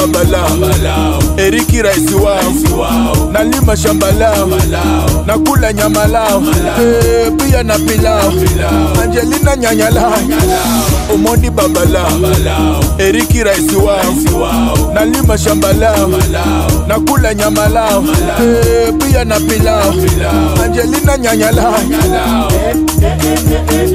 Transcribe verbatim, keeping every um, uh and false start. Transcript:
babalao Eriki raisi wao nalima shamba lao nakula nyama lao eh, pia na pilao Angelina nyanya lao Omondi babalao Eriki raisi wao nalima shamba lao nakula nyama lao eh, pia na pilao Angelina nyanya lao